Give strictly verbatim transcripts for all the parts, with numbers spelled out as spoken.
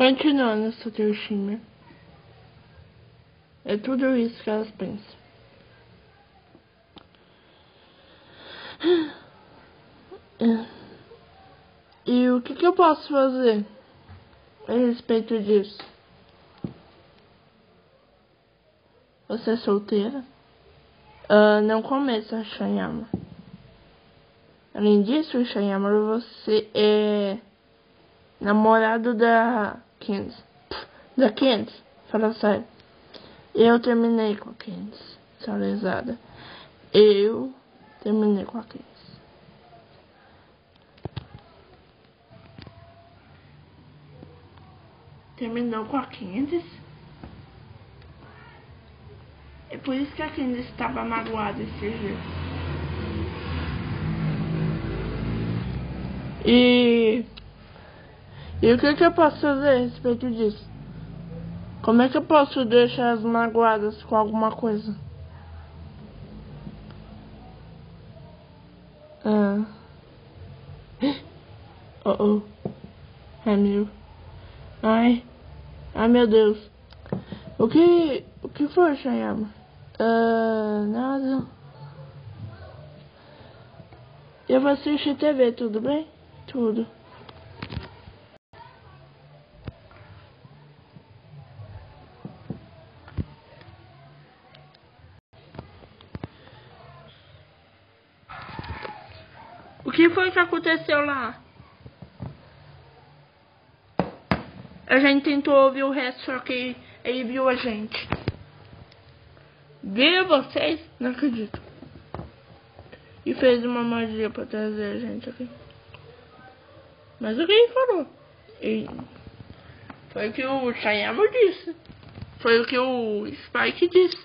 Continuando essa Tsushima. É tudo isso que elas pensam. É. E o que, que eu posso fazer a respeito disso? Você é solteira? Uh, não começa, Shayama. Além disso, Shayama, você é namorado da Candice. Da Candice, fala sério. Eu terminei com a Candice, sua lesada. Eu terminei com a Candice. Terminou com a Candice? É por isso que a Candice estava magoada esse dia. E... E o que, que eu posso fazer a respeito disso? Como é que eu posso deixar as magoadas com alguma coisa? Ah. Oh, oh. É meu. Ai. Ai, meu Deus. O que... O que foi, Shayama? Ah, nada. Eu vou assistir T V, tudo bem? Tudo. O que foi que aconteceu lá? A gente tentou ouvir o resto, só que ele viu a gente. Viu vocês? Não acredito. E fez uma magia pra trazer a gente aqui. Mas o que ele falou? E foi o que o Shayama disse. Foi o que o Spike disse.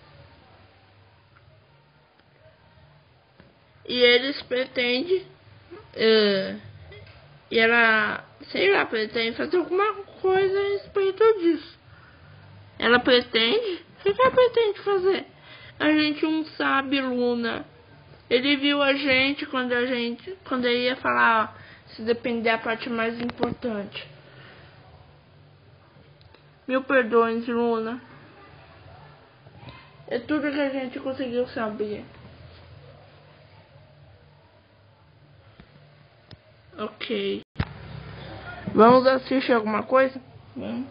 E eles pretendem... Uh, e ela, sei lá, pretende fazer alguma coisa a respeito disso. Ela pretende? O que ela pretende fazer? A gente não sabe, Luna. Ele viu a gente quando a gente, quando ele ia falar, ó, se depender da parte mais importante. Mil perdões, Luna. É tudo que a gente conseguiu saber. Ok. Vamos assistir alguma coisa? Vamos.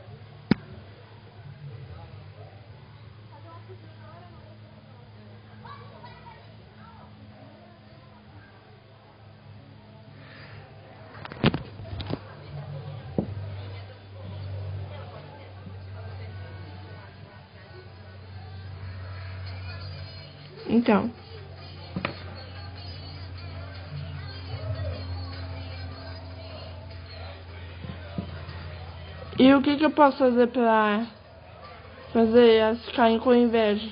Então. E o que, que eu posso fazer pra fazer elas ficarem com inveja?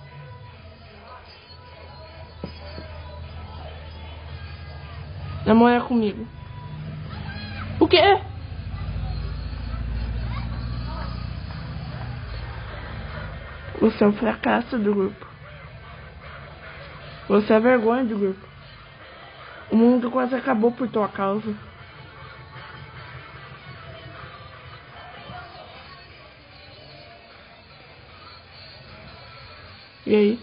Namorar comigo. O quê? Você é um fracasso do grupo. Você é a vergonha do grupo. O mundo quase acabou por tua causa. E aí?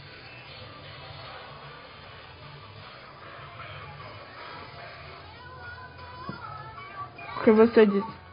O que você disse?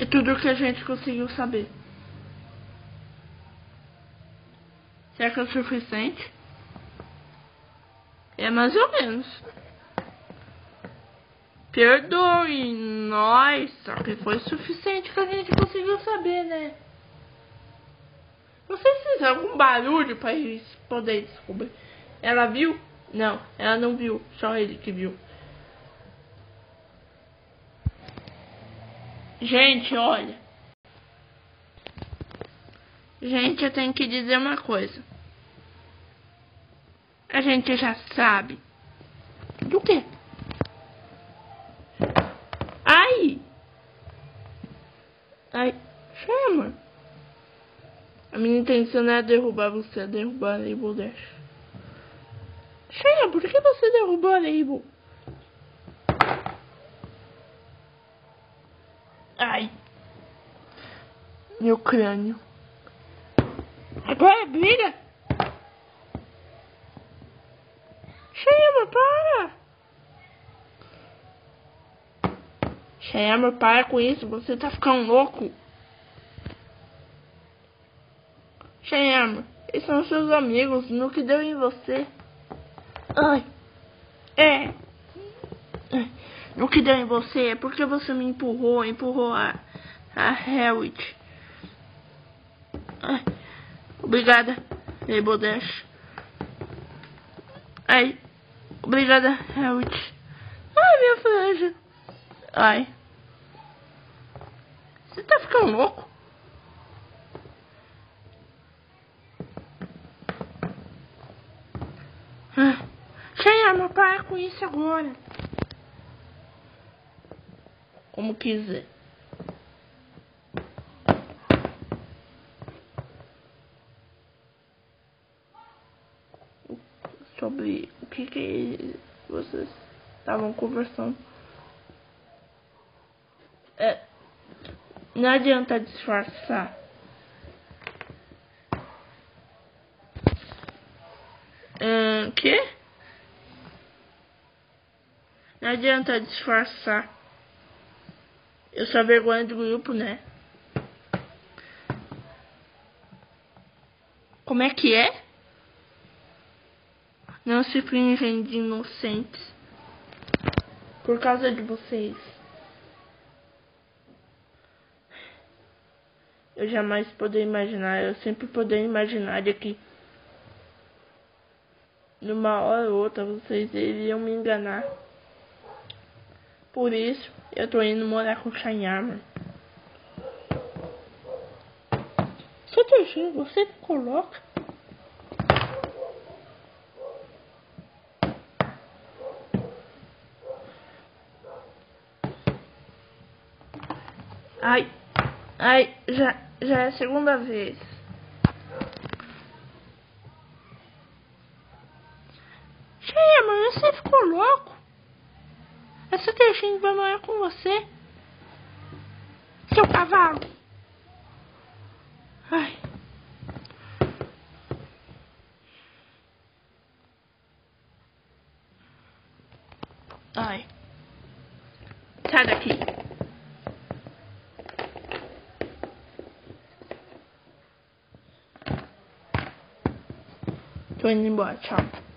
tudo que a gente conseguiu saber. Será que é o suficiente? É mais ou menos. Perdoe nós, só que foi o suficiente que a gente conseguiu saber, né? Vocês fizeram algum barulho para eles poderem descobrir? Ela viu? Não, ela não viu, só ele que viu. Gente, olha. Gente, eu tenho que dizer uma coisa. A gente já sabe. Do quê? Ai! Ai, chama! A minha intenção não é derrubar você, é derrubar a Label Dash. Chama, por que você derrubou a Label? Ai! Meu crânio. Agora briga! Chama, para! Chama, para com isso, você tá ficando louco. Chama, esses são seus amigos, no que deu em você. Ai, é. No que deu em você é porque você me empurrou, empurrou a, a Harriet. Ai, obrigada, Label Dash. Ai, obrigada, Harriet. Ai, minha franja. Ai. Você tá ficando louco? Ah, chama, para com isso agora. Como quiser. Sobre o que que vocês estavam conversando. É, não adianta disfarçar. O quê? Não adianta disfarçar. Eu sou a vergonha do grupo, né? Como é que é? Não se fingem de inocentes. Por causa de vocês. Eu jamais poderia imaginar. Eu sempre poderia imaginar de que numa hora ou outra vocês iriam me enganar. Por isso, eu tô indo morar com o Chayama. Seu Teixeira, você coloca? Ai, ai, já, já é a segunda vez. Chayama, você ficou louco? Essa Teixeira vai morar com você. Seu cavalo. Ai. Ai. Sai daqui. Tô indo embora, tchau.